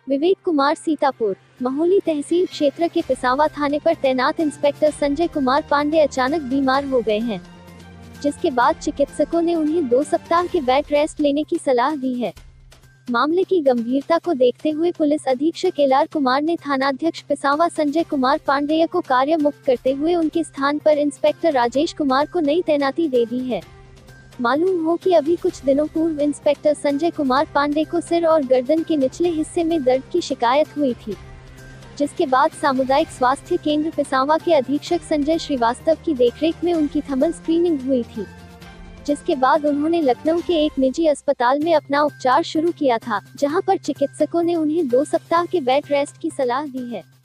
विवेक कुमार सीतापुर। महोली तहसील क्षेत्र के पिसावा थाने पर तैनात इंस्पेक्टर संजय कुमार पांडे अचानक बीमार हो गए हैं, जिसके बाद चिकित्सकों ने उन्हें 2 सप्ताह के बेड रेस्ट लेने की सलाह दी है। मामले की गंभीरता को देखते हुए पुलिस अधीक्षक एलआर कुमार ने थानाध्यक्ष पिसावा संजय कुमार पांडेय को कार्य मुक्त करते हुए उनके स्थान पर इंस्पेक्टर राजेश कुमार को नई तैनाती दे दी है। मालूम हो कि अभी कुछ दिनों पूर्व इंस्पेक्टर संजय कुमार पांडे को सिर और गर्दन के निचले हिस्से में दर्द की शिकायत हुई थी, जिसके बाद सामुदायिक स्वास्थ्य केंद्र पिसावा के अधीक्षक संजय श्रीवास्तव की देखरेख में उनकी थर्मल स्क्रीनिंग हुई थी, जिसके बाद उन्होंने लखनऊ के एक निजी अस्पताल में अपना उपचार शुरू किया था, जहां पर चिकित्सकों ने उन्हें 2 सप्ताह के बेड रेस्ट की सलाह दी है।